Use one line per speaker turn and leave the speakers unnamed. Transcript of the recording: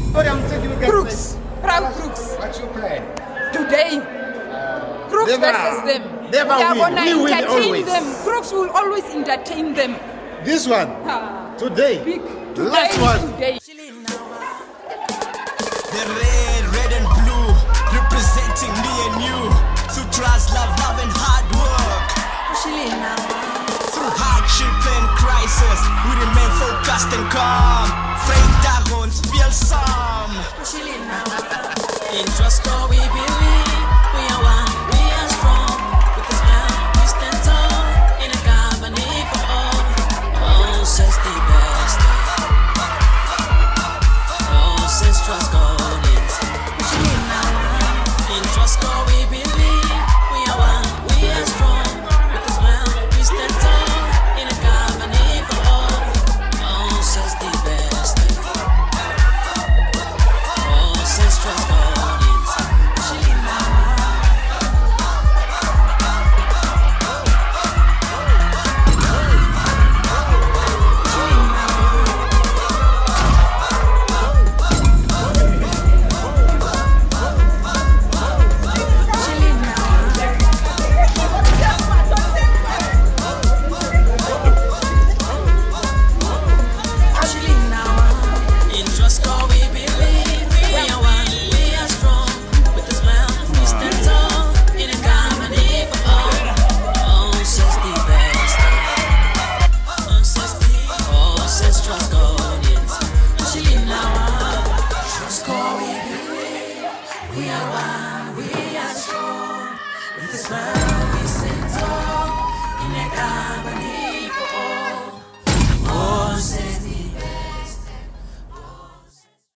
Crooks, proud Crooks.
What's your plan?
Today, Crooks versus them. We are going to entertain them. Crooks will always entertain them.
This one, today, last one.
Today.
The red and blue, representing me and you. Through trust, love and hard work. Through hardship and crisis, we remain focused and calm. Frank Dagons feel some. In Trustco we believe, we are one, we are strong. With the smile, we stand tall. In a company for all. All says the best. All says Trustconians. In Trustco we believe, we are one, we are strong. With the smile, we stand tall. In a company for all. All says the best. All says Trustconians. We are one, we are strong. With a smile.